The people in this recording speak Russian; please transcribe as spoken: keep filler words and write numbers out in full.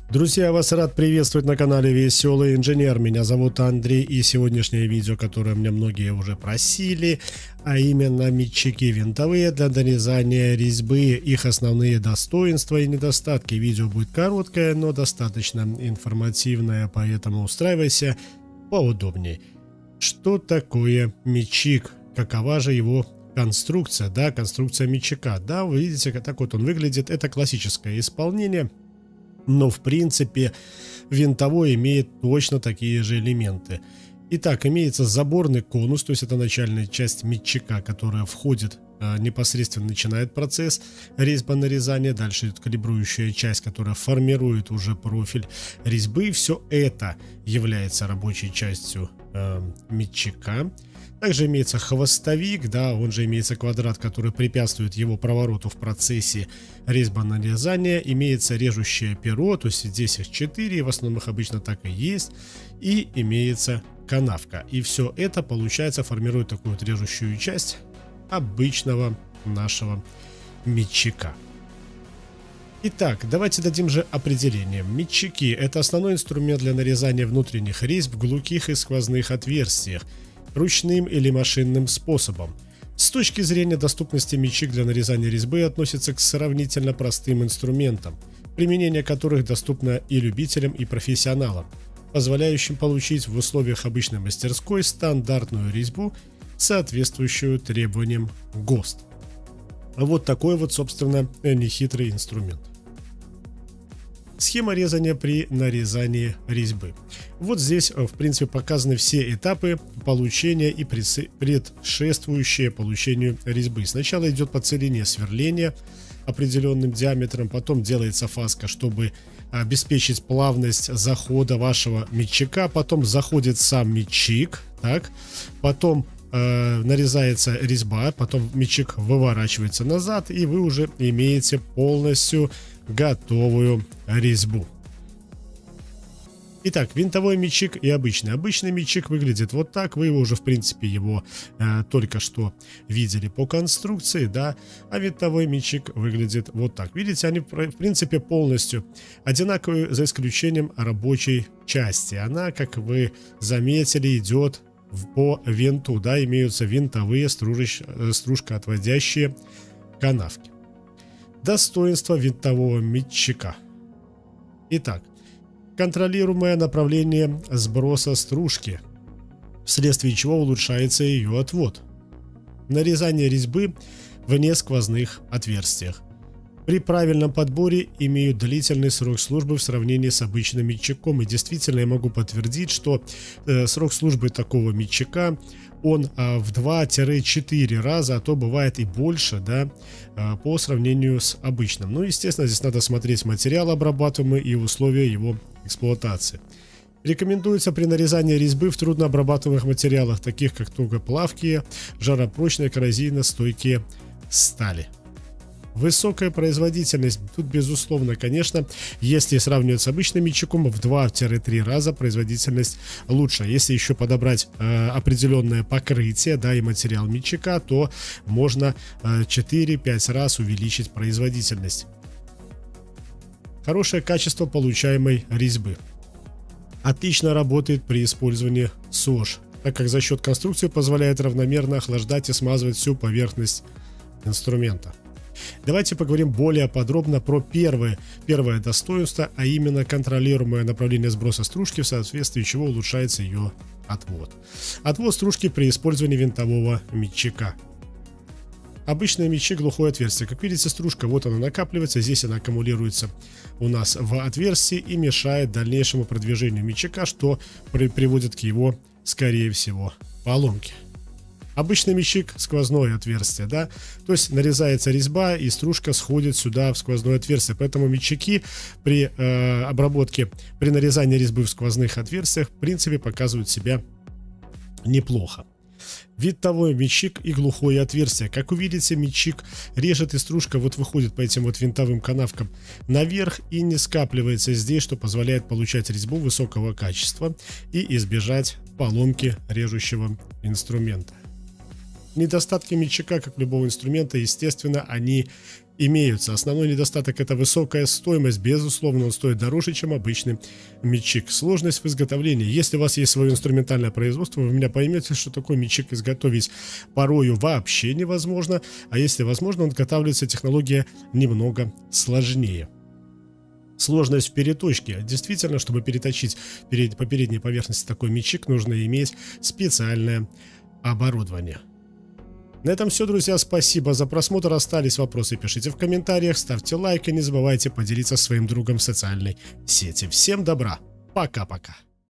Друзья, вас рад приветствовать на канале Веселый Инженер. Меня зовут Андрей, и сегодняшнее видео, которое мне многие уже просили, а именно метчики винтовые для нарезания резьбы, их основные достоинства и недостатки. Видео будет короткое, но достаточно информативное, поэтому устраивайся поудобнее. Что такое метчик? Какова же его конструкция? Да, конструкция метчика. Да, вы видите, как так вот он выглядит. Это классическое исполнение. Но в принципе винтовой имеет точно такие же элементы. Итак, имеется заборный конус, то есть это начальная часть метчика, которая входит, непосредственно начинает процесс резьбы-нарезания. Дальше идет калибрующая часть, которая формирует уже профиль резьбы. Все это является рабочей частью э, метчика. Также имеется хвостовик, да, он же имеется квадрат, который препятствует его провороту в процессе резьбы-нарезания. Имеется режущее перо, то есть здесь их четыре, в основном их обычно так и есть. И имеется канавка. И все это, получается, формирует такую вот режущую часть обычного нашего метчика. Итак, давайте дадим же определение. Метчики – это основной инструмент для нарезания внутренних резьб в глухих и сквозных отверстиях, ручным или машинным способом. С точки зрения доступности метчик для нарезания резьбы относится к сравнительно простым инструментам, применение которых доступно и любителям, и профессионалам, позволяющим получить в условиях обычной мастерской стандартную резьбу, соответствующую требованиям ГОСТ. Вот такой вот, собственно, нехитрый инструмент. Схема резания при нарезании резьбы. Вот здесь, в принципе, показаны все этапы получения и предшествующие получению резьбы. Сначала идет по целине сверления определенным диаметром, потом делается фаска, чтобы обеспечить плавность захода вашего метчика, потом заходит сам метчик, так, потом э, нарезается резьба, потом метчик выворачивается назад, и вы уже имеете полностью готовую резьбу. Итак, винтовой метчик и обычный. Обычный метчик выглядит вот так. Вы его уже, в принципе, его э, только что видели по конструкции, да. А винтовой метчик выглядит вот так. Видите, они, в принципе, полностью одинаковые, за исключением рабочей части. Она, как вы заметили, идет по винту, да. Имеются винтовые стружеч, стружкоотводящие канавки. Достоинство винтового метчика. Итак, контролируемое направление сброса стружки, вследствие чего улучшается ее отвод. Нарезание резьбы в несквозных отверстиях. При правильном подборе имеют длительный срок службы в сравнении с обычным метчиком. И действительно я могу подтвердить, что э, срок службы такого метчика он э, в два-четыре раза, а то бывает и больше, да, э, по сравнению с обычным. Ну, естественно, здесь надо смотреть материал обрабатываемый и условия его эксплуатации. Рекомендуется при нарезании резьбы в труднообрабатываемых материалах, таких как тугоплавкие, жаропрочные, коррозийно-стойкие стали. Высокая производительность. Тут, безусловно, конечно, если сравнивать с обычным метчиком, в два-три раза производительность лучше. Если еще подобрать э, определенное покрытие, да, и материал метчика, то можно э, четыре-пять раз увеличить производительность. Хорошее качество получаемой резьбы. Отлично работает при использовании СОЖ, так как за счет конструкции позволяет равномерно охлаждать и смазывать всю поверхность инструмента. Давайте поговорим более подробно про первое, первое достоинство, а именно контролируемое направление сброса стружки, в соответствии чего улучшается ее отвод. Отвод стружки при использовании винтового метчика. Обычный метчик — глухое отверстие. Как видите, стружка вот она накапливается, здесь она аккумулируется у нас в отверстии и мешает дальнейшему продвижению метчика, что при, приводит к его, скорее всего, поломке. Обычный метчик — сквозное отверстие, да, то есть нарезается резьба и стружка сходит сюда в сквозное отверстие, поэтому метчики при э, обработке, при нарезании резьбы в сквозных отверстиях, в принципе, показывают себя неплохо. Винтовой метчик и глухое отверстие. Как увидите, метчик режет, и стружка вот выходит по этим вот винтовым канавкам наверх и не скапливается здесь, что позволяет получать резьбу высокого качества и избежать поломки режущего инструмента. Недостатки митчика, как любого инструмента, естественно, они имеются. Основной недостаток — это высокая стоимость. Безусловно, он стоит дороже, чем обычный митчик. Сложность в изготовлении. Если у вас есть свое инструментальное производство, вы меня поймете, что такой митчик изготовить порою вообще невозможно. А если возможно, он изготавливается, технология немного сложнее. Сложность в переточке. Действительно, чтобы переточить перед, по передней поверхности такой митчик, нужно иметь специальное оборудование. На этом все, друзья. Спасибо за просмотр. Остались вопросы, пишите в комментариях, ставьте лайк и не забывайте поделиться своим другом в социальной сети. Всем добра. Пока-пока.